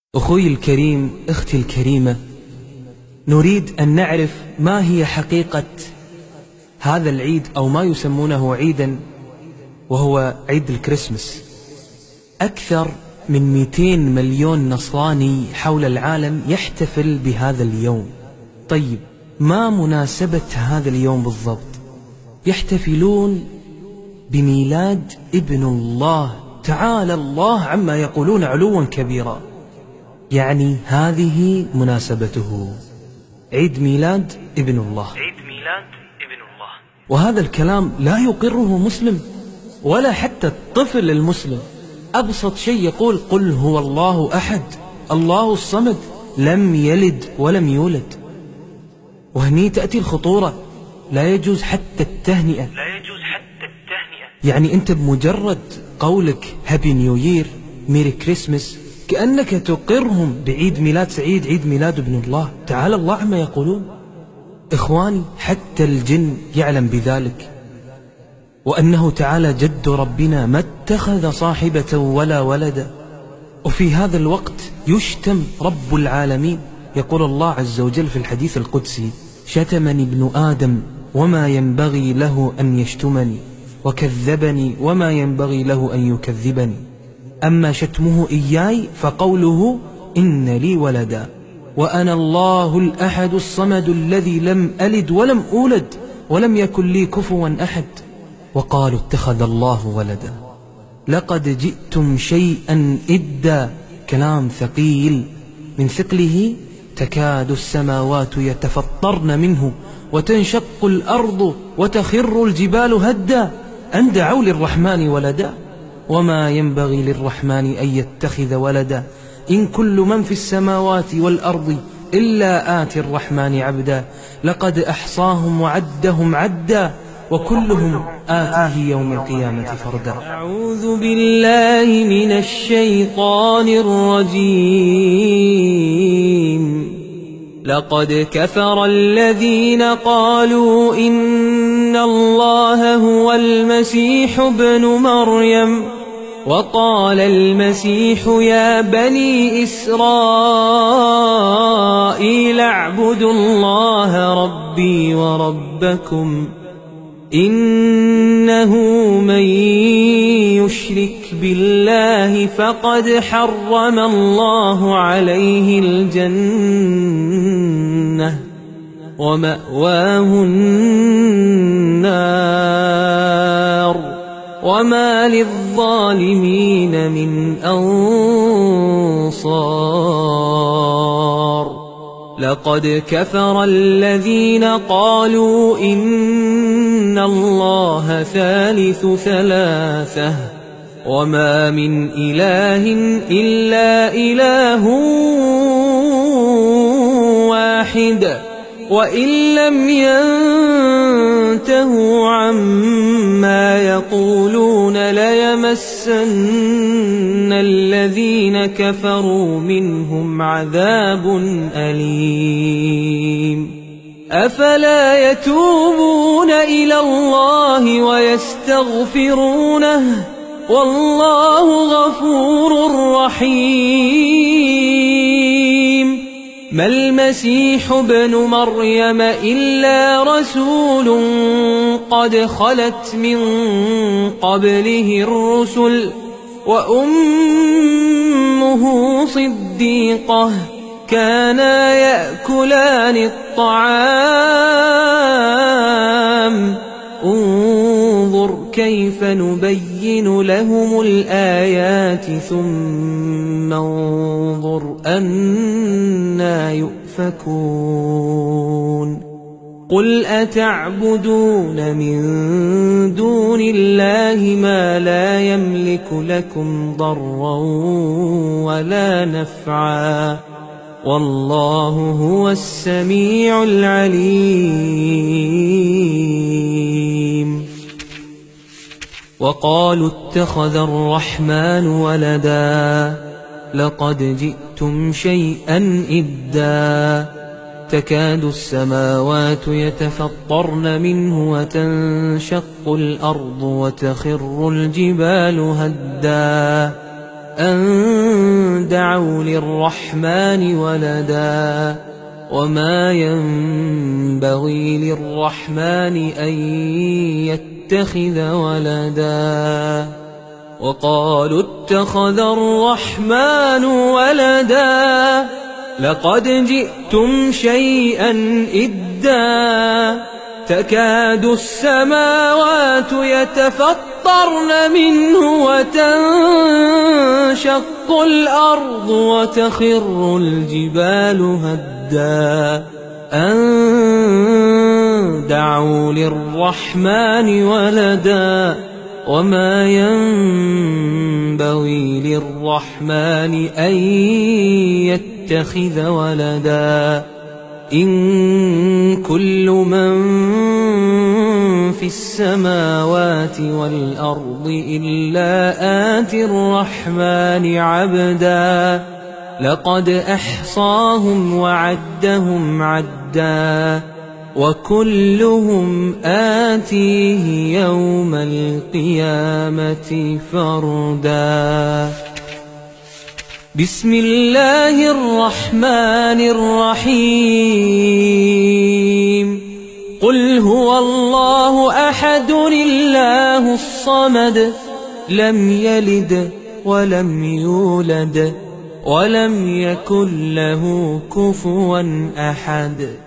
أخوي الكريم، أختي الكريمة، نريد أن نعرف ما هي حقيقة هذا العيد أو ما يسمونه عيدا، وهو عيد الكريسماس. أكثر من 200 مليون نصراني حول العالم يحتفل بهذا اليوم. طيب، ما مناسبة هذا اليوم بالضبط؟ يحتفلون بميلاد ابن الله، تعالى الله عما يقولون علوا كبيرا. يعني هذه مناسبته، عيد ميلاد ابن الله. وهذا الكلام لا يقره مسلم ولا حتى الطفل المسلم. أبسط شيء يقول: قل هو الله أحد الله الصمد لم يلد ولم يولد. وهني تأتي الخطورة، لا يجوز حتى التهنئة. يعني أنت بمجرد قولك هابي نيو يير، ميري كريسمس، كأنك تقرهم بعيد ميلاد سعيد، عيد ميلاد ابن الله، تعالى الله عما يقولون. إخواني، حتى الجن يعلم بذلك، وأنه تعالى جد ربنا ما اتخذ صاحبة ولا ولدا. وفي هذا الوقت يشتم رب العالمين. يقول الله عز وجل في الحديث القدسي: شتمني ابن آدم وما ينبغي له أن يشتمني، وكذبني وما ينبغي له أن يكذبني. أما شتمه إياي فقوله: إن لي ولدا وأنا الله الأحد الصمد الذي لم ألد ولم أولد ولم يكن لي كفوا أحد. وقالوا اتخذ الله ولدا. لقد جئتم شيئا إدا. كلام ثقيل، من ثقله تكاد السماوات يتفطرن منه وتنشق الأرض وتخر الجبال هدا أن دعوا للرحمن ولدا وما ينبغي للرحمن أن يتخذ ولدا إن كل من في السماوات والأرض إلا آتي الرحمن عبدا لقد أحصاهم وعدهم عدا وكلهم آتيه يوم القيامة فردا. أعوذ بالله من الشيطان الرجيم. لقد كفر الذين قالوا إن الله هو المسيح ابن مريم وقال المسيح يا بني إسرائيل اعبدوا الله ربي وربكم إنه من يشرك بالله فقد حرم الله عليه الجنة ومأواه النار وما للظالمين من أنصار. لقد كفر الذين قالوا إن الله ثالث ثلاثة وما من إله إلا إله واحد وإن لم ينتهوا عما يقولون ليمسن الذين كفروا منهم عذاب أليم. أفلا يتوبون إلى الله ويستغفرونه والله غفور رحيم. ما المسيح ابن مريم إلا رسول قد خلت من قبله الرسل وأمه صديقة كانا يأكلان الطعام انظر كيف نبين لهم الآيات ثم انظر أنى يؤفكون. قل أتعبدون من دون الله ما لا يملك لكم ضرا ولا نفعا والله هو السميع العليم. وقالوا اتخذ الرحمن ولدا لقد جئتم شيئا إدا. تكاد السماوات يتفطرن منه وتنشق الأرض وتخر الجبال هدا أن دعوا للرحمن ولدا وما ينبغي للرحمن أن يتخذ ولدا وقالوا اتخذ الرحمن ولدا لقد جئتم شيئا إدا تكاد السماوات يتفطرن منه وتنشق الأرض وتخر الجبال هدا أن دعوا للرحمن ولدا وما ينبغي للرحمن أن يتخذ ولدا إن كل من في السماوات والأرض إلا آتي الرحمن عبدا لقد أحصاهم وعدهم عدا وكلهم آتيه يوم القيامة فردا بسم الله الرحمن الرحيم قل هو الله أحد الله الصمد لم يلد ولم يولد ولم يكن له كفوا أحد